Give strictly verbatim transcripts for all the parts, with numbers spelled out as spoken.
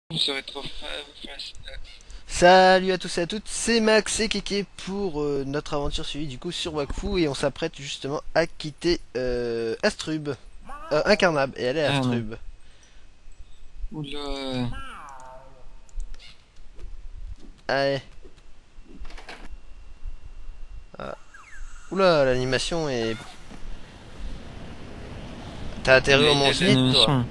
Vous serez trop fa- facile. Salut à tous et à toutes, c'est Max et Keke pour euh, notre aventure suivie du coup sur Wakfu et on s'apprête justement à quitter euh, Astrub, euh, Incarnable et aller à Ah non. Astrub. Oula. Allez. Ah. Oula, l'animation est... T'as Il atterri y a, au il y Mont a de Snit toi? l'animation.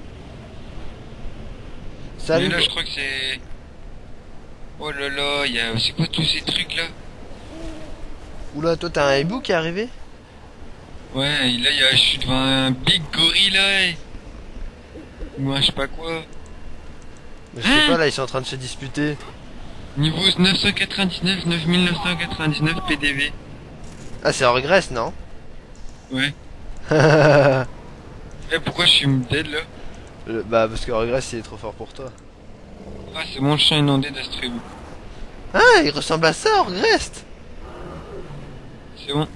Mais Salut. là, je crois que c'est. Oh là là, il y a. C'est quoi tous ces trucs là? Oula, toi t'as un hibou qui est arrivé? Ouais, là, il y a. Je suis devant un big gorilla. eh. Ou un je sais pas quoi. Je sais pas, Hein? là ils sont en train de se disputer. Niveau neuf cent quatre-vingt-dix-neuf, neuf mille neuf cent quatre-vingt-dix-neuf P D V. Ah c'est Regress non? Ouais. Le- Eh, pourquoi je suis dead là? Bah parce que Regress il est trop fort pour toi. Ah, c'est mon chien inondé d'Astrub. Ah il ressemble à ça Regress. C'est bon.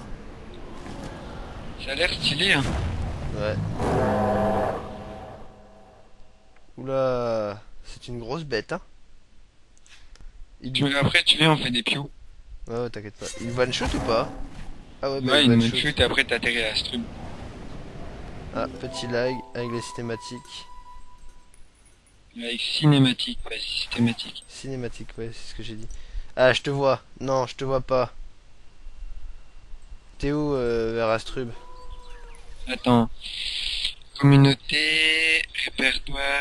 Ça a l'air stylé, hein. Ouais. Oula, c'est une grosse bête hein. Il... Tu... Après, tu viens, on fait des pious. Ouais, ouais, t'inquiète pas. Il one shot ou pas? Ah ouais, bah Ouais, il une one one shoot. shoot et après t'atterris à Astrub. Ah, petit lag avec les cinématiques. Avec cinématique, pas systématique. Cinématique, ouais, c'est ce que j'ai dit. Ah, je te vois. Non, je te vois pas. T'es où euh, vers Astrub? Attends. Communauté, répertoire.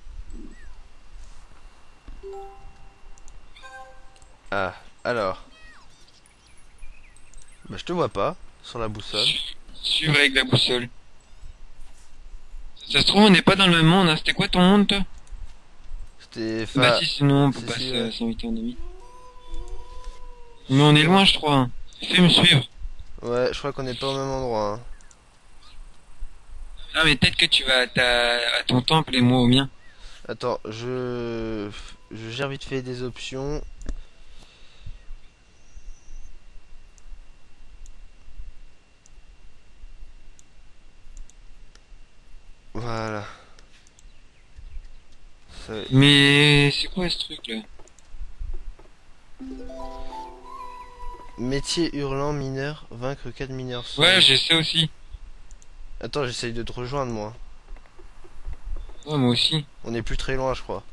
Ah, alors. Bah je te vois pas. Sur la boussole. Su- Suivre avec la boussole. Ça se trouve, on n'est pas dans le même monde, hein. C'était quoi ton monde, toi? C'était... Bah Fa... si, sinon on peut C'est pas si, ouais. se- s'inviter en ami. Mais on est loin, je crois, hein. Fais me suivre. Ouais, je crois qu'on est pas au même endroit. Hein. Ah, mais peut-être que tu vas à, ta... à ton temple et moi au mien. Attends, je... Je gère vite fait des options. Voilà. Ça... Mais c'est quoi ce truc, là? Métier hurlant mineur, vaincre quatre mineurs Ouais, sombres. j'ai ça aussi. Attends, j'essaye de te rejoindre moi. Ouais, moi aussi. On est plus très loin, je crois.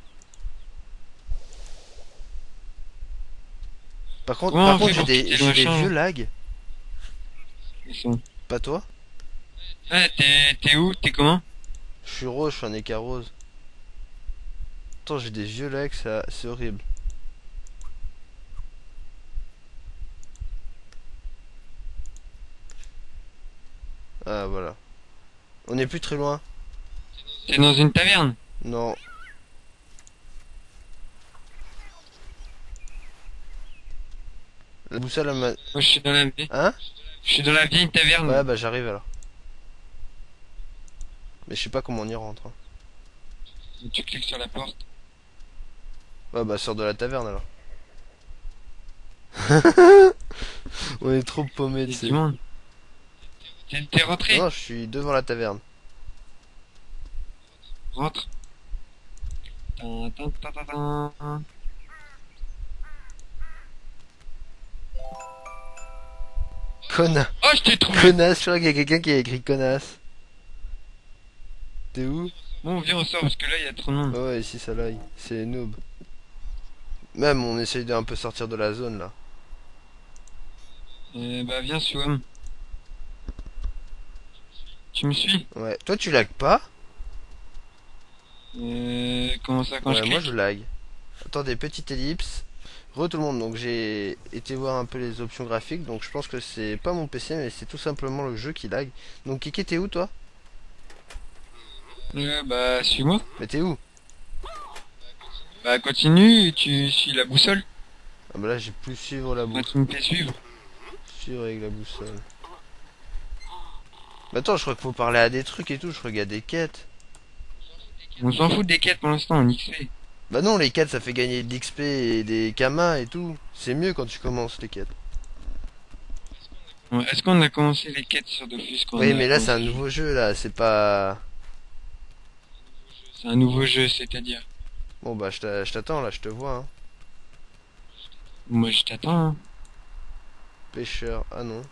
Par contre, Comment par on contre, fait j'ai pour des, quitter le j'ai des machin, vieux là? lags. Ils sont- Pas toi? Ah, t'es t'es où? T'es comment? Je suis rose, je suis un écart rose. Attends, j'ai des vieux lags, ça, c'est horrible. Ah voilà. On est plus très loin. T'es dans une taverne? Non. La boussole, elle m'a... Moi, je suis dans la vieille. Hein? Je suis dans la vieille taverne. Ouais, bah j'arrive alors. Mais je sais pas comment on y rentre. Hein. Tu cliques sur la porte. Ouais, bah sors de la taverne alors. On est trop paumés, Il y tu a du sais. monde. T'es t'es Non, rentré? non, je suis devant la taverne. Rentre. Tin, tin, tin, tin, tin. Connasse. Oh, je t'ai trouvé! Connasse, je crois qu'il y a quelqu'un qui a écrit connasse. T'es où? Bon, viens, on sort parce que là, il y a trop de monde. Ouais, ouais, ici ça lag. C'est noob. Même, on essaye d'un peu sortir de la zone là. Euh, bah, viens, Swam. Tu me suis? Ouais. Toi, tu lag pas? Euh, comment ça, quand je Ouais, moi je clique? lag. Attendez, petite ellipse. Re tout le monde, donc j'ai été voir un peu les options graphiques, donc je pense que c'est pas mon P C, mais c'est tout simplement le jeu qui lag. Donc Kiki, t'es où toi? Euh, bah, suis-moi. Mais t'es où? Bah, continue, tu suis la boussole. Ah bah là j'ai plus suivre la Bah, boussole. tu me fais suivre. Suivre avec la boussole. Mais attends, je crois qu'il faut parler à des trucs et tout, je crois qu'il y a des quêtes. On s'en fout des quêtes pour l'instant, on X P. Bah non, les quêtes ça fait gagner de l'X P et des kamas et tout. C'est mieux quand tu commences les quêtes. Ouais, est-ce qu'on a commencé les quêtes sur Dofus quand on Oui, a mais là c'est commencé un le jeu? nouveau jeu là, c'est pas... C'est un nouveau jeu, c'est-à-dire. Bon bah je t'a- je t'attends là, je te vois hein. Moi je t'attends. Hein. Pêcheur, ah non.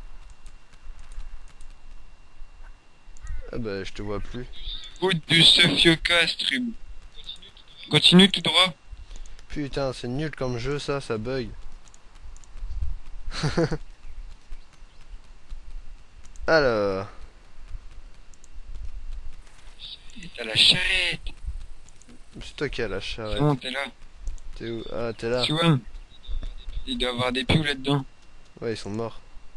Ah bah je te vois plus. Route du Sofioka Astrub. Continue tout droit. Putain, c'est nul comme jeu ça, ça bug. Alors, Et t'as la charrette. c'est toi qui as la C'est charrette. bon, t'es là. T'es où? Ah, t'es là. Tu vois, il doit y avoir des pious là-dedans. Ouais, ils sont morts.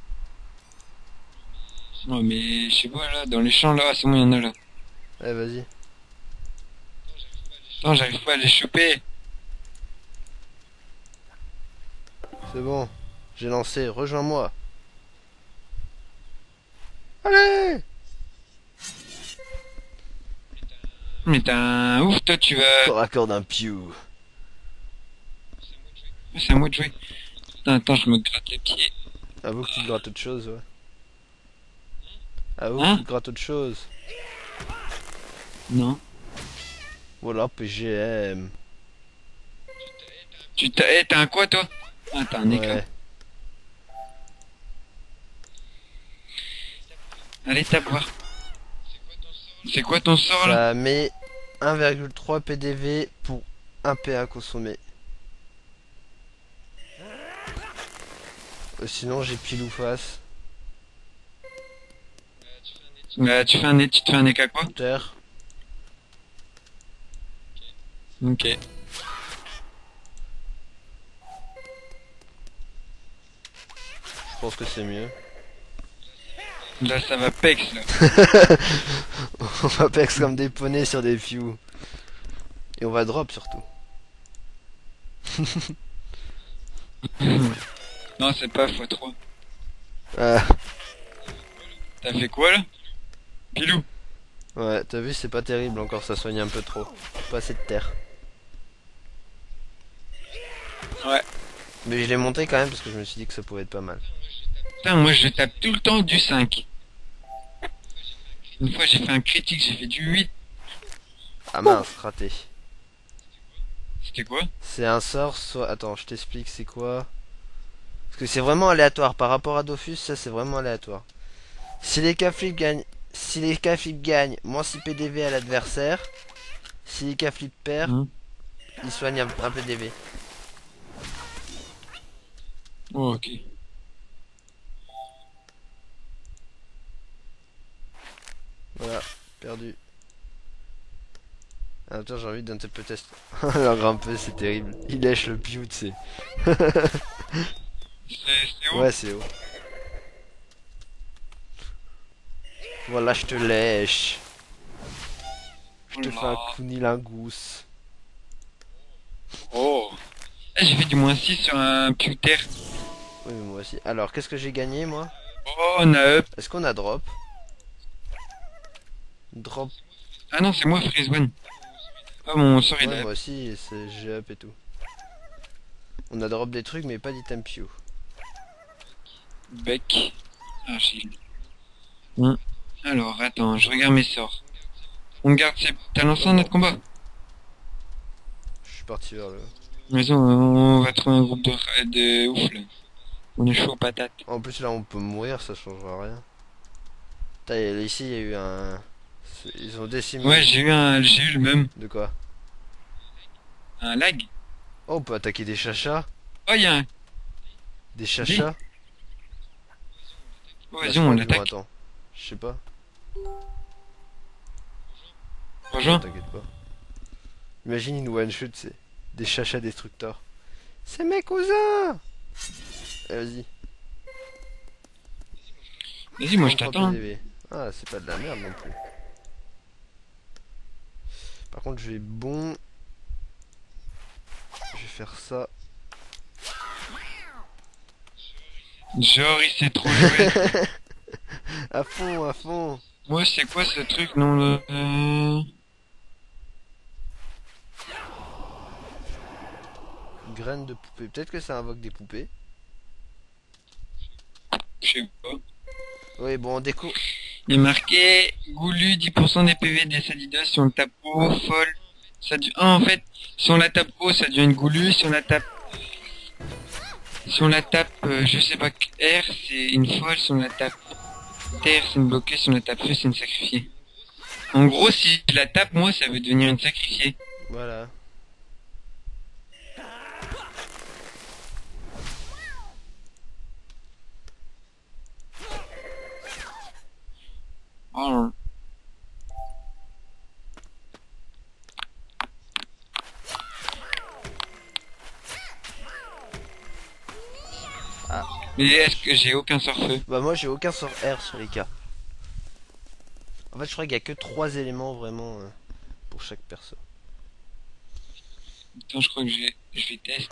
Non mais je sais pas là, dans les champs là, c'est bon, il y en a là. Allez, vas-y. Attends, j'arrive pas à les choper. C'est bon. J'ai lancé, rejoins-moi. Allez! Mais t'as un ouf, toi tu vas... Corps à corps d'un pew. C'est à moi de jouer. Attends, attends, je me gratte les pieds. Avoue que tu te grattes autre chose, ouais. Avoue Hein? que tu te grattes autre chose. Non. Voilà, P G M. Tu t'as... Eh, t'as un quoi toi? Ah, t'as un écran. Ouais. Allez, tape voir. C'est quoi ton sort là? Ça met un virgule trois P D V pour un P A consommé. Euh, sinon, j'ai pile ou face. Bah, tu fais un... Tu te fais un éca quoi? Terre. Ok. Je pense que c'est mieux. Là, ça va pex là. On va pex comme des poneys sur des pews. Et on va drop surtout. Non, c'est pas fois trois. Ah, T'as fait quoi là? Pilou? ouais, t'as vu, c'est pas terrible encore, ça soigne un peu trop. Pas assez de terre. Ouais. Mais je l'ai monté quand même parce que je me suis dit que ça pouvait être pas mal. Putain, moi je tape tout le temps du cinq. Une fois j'ai fait un critique, j'ai fait du huit. Ah mince, raté. C'était quoi? C'est un sort, soit... Attends, je t'explique c'est quoi. Parce que c'est vraiment aléatoire. Par rapport à Dofus, ça c'est vraiment aléatoire. Si les K-Flip gagnent... Si les K-Flip gagnent, moins six P D V à l'adversaire. Si les K-Flip perdent, Hein? ils soignent un, un P D V. Oh, ok. Voilà, perdu. Ah, attends, j'ai envie d'un peu test. Alors grimper, c'est terrible. Il lèche le piou, tu sais. C'est c'est où? Ouais, c'est haut. Voilà, je te lèche. Je te Oh là. fais un cunilingus. Oh. Eh, j'ai fait du moins six sur un pewter. Oui, mais moi aussi. Alors, qu'est-ce que j'ai gagné, moi? Oh, on a up. Est-ce qu'on a drop? Drop. Ah non, c'est moi Freeze One. Ah, mon sort il Ouais, a moi up. aussi, c'est j'ai up et tout. On a drop des trucs, mais pas d'item pew. Bec. Ah, shield. Hum. Alors, attends, je regarde mes sorts. On garde ses... T'as lancé un autre combat? Je suis parti vers le... Vas-y, on on va trouver un groupe de, de ouf là. On est chaud aux patates. En plus, là, on peut mourir, ça changera rien. Putain, et ici, il y a eu un... c'est- Ils ont décimé... Ouais, j'ai eu un, j'ai eu le même. De quoi? Un lag. Oh, on peut attaquer des chachas? Oh, il y a un... Des chachas? Oh, Bah, vas-y, je on crois qu'ils vont- l'attaque. Attends, je sais pas. Rejoins. T'inquiète pas. Imagine une one shot, c'est des chachas destructeurs. C'est mes cousins! Allez, vas-y. Vas-y, moi je trente-trois t'attends. hein. P D V. Ah, c'est pas de la merde non plus. Par contre, je vais bon. Je vais faire ça. Genre, il s'est trop joué. À fond, à fond. Moi, c'est quoi ce truc, non, le... Euh... Graine de poupée. Peut-être que ça invoque des poupées. Je sais pas. Oui, bon, on découvre. Il est marqué Goulu, dix pour cent des P V des Adidas sur le tapot, folle, Ça du... Ah, en fait, si on la tape haut, ça devient une goulue. Si on la tape... Si on la tape, euh, je sais pas, R, c'est une folle. Si on la tape terre, c'est une bloquée. Si on la tape feu, c'est une sacrifiée. En gros, si je la tape, moi, ça veut devenir une sacrifiée. Voilà. Oh. Ah. Mais est-ce que j'ai aucun sort feu? Bah moi j'ai aucun sort R sur les cas. En fait je crois qu'il y a que trois éléments vraiment euh, pour chaque perso. Attends, je crois que j'ai... je vais tester.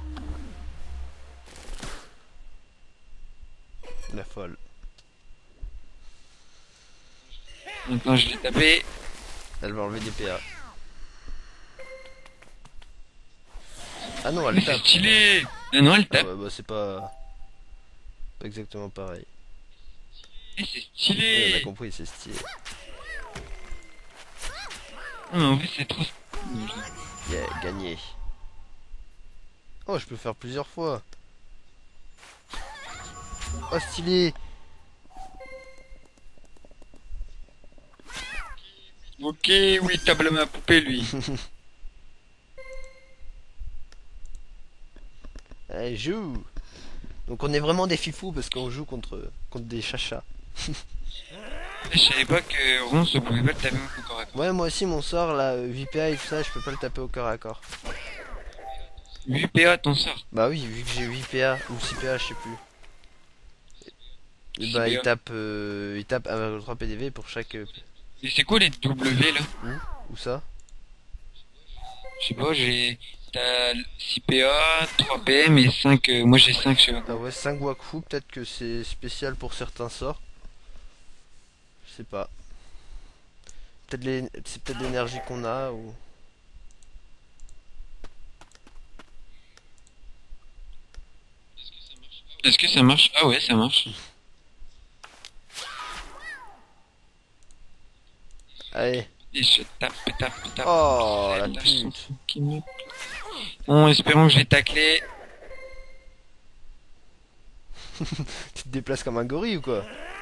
La folle. Attends, je l'ai tapé. Elle va enlever des P A. Ah non, elle Mais c'est tape. stylé. Ah non, elle Ah tape. ouais, bah c'est pas... pas exactement pareil. Eh, c'est Oui, on a stylé. compris, c'est stylé. Ah, mais en fait, c'est trop stylé. Yeah, gagné. Oh, je peux faire plusieurs fois. Oh, stylé. Ok, oui, table ma poupée, lui. Allez, joue. Donc on est vraiment des fifous parce qu'on joue contre, contre des chachas. Je savais pas que Ron se pouvait pas le taper au corps à corps. Ouais, moi aussi, mon sort, là, euh, huit P A et tout ça, je peux pas le taper au corps à corps. huit P A, ton sort. Bah oui, vu que j'ai huit P A ou six P A, je sais plus. Et bah, il six P A. tape, euh, il tape un virgule trois P D V pour chaque... euh, Et c'est quoi les W, là? Où Où ça? Je sais pas, j'ai... T'as six P A, trois P M et cinq... euh, moi, j'ai cinq, je sais pas Ah quoi. ouais, cinq Wakfu, peut-être que c'est spécial pour certains sorts. Je sais pas. Peut-être les... C'est peut-être l'énergie qu'on a ou... Est-ce que ça marche? Ah ouais, ça marche. Allez. Et je tape, tape, tape. Oh, C'est la la pute. chanson qui me... Bon, espérons que je vais tacler. Tu te déplaces comme un gorille ou quoi?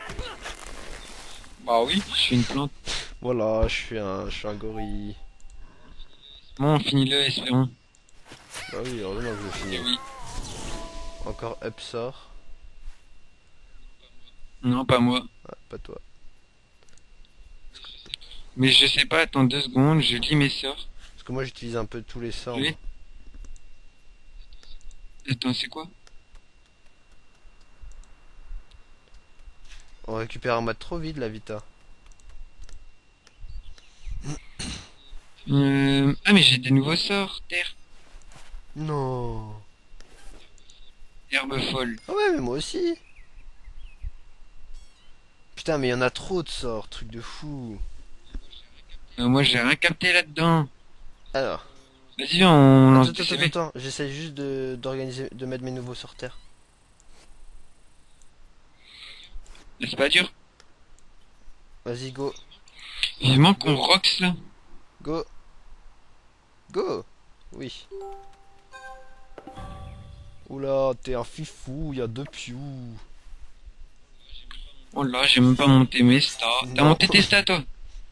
Bah oui, je suis une plante. Voilà, je suis un, je suis un gorille. Bon, finis-le, espérons. Bah oui, heureusement que je Et finis. oui. Encore up sort. Non, pas moi. Ah, pas toi. Mais je sais pas, attends deux secondes, je lis mes sorts. Parce que moi j'utilise un peu tous les sorts. Oui. Attends, c'est quoi? On récupère un mode trop vite la Vita. Euh... Ah, mais j'ai des nouveaux sorts. Terre, Non. herbe folle. Ah ouais, mais moi aussi. Putain, mais il y en a trop de sorts, truc de fou. Euh, moi, j'ai rien capté là-dedans. Alors, Vas-y, viens, on attends, lance attends, des attends, C V. attends. J'essaie juste de d'organiser, de mettre mes nouveaux sorteurs. Là, c'est pas dur. Vas-y, go, Vivement qu'on rox là. go, go. Oui. Oula, t'es un fifou, il y a deux pious. Oh là, j'ai même pas monté mes stats. T'as Non. monté tes stats, toi?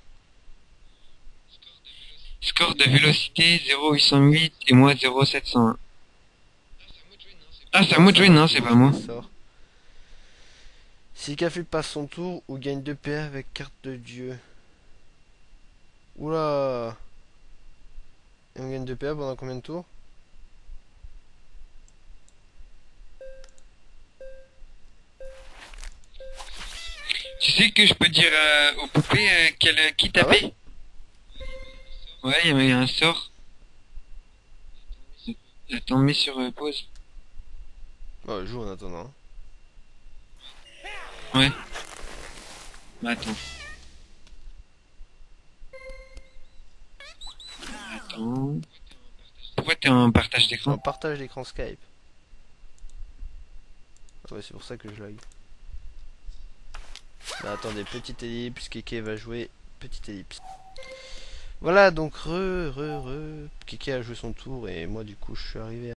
Score de vélocité zéro huit cent huit et moi zéro sept cent un. Ah, c'est à moi de jouer? Non, c'est pas moi. Sort. Si Café passe son tour ou gagne deux P A avec carte de dieu. Oula. Et on gagne deux P A pendant combien de tours? Tu sais que je peux dire euh, aux poupées euh, quel, euh, qui Ah taper? Ouais, il y avait un sort. Attends, mets sur euh, pause. Ouais, joue en attendant. Ouais. Bah attends. Attends. Pourquoi t'es en partage On d'écran? partage l'écran Skype. Ah ouais, c'est pour ça que je lag. Bah attendez, petite ellipse, Keke va jouer. Petite ellipse. Voilà, donc re, re, re. Kiki a joué son tour et moi du coup je suis arrivé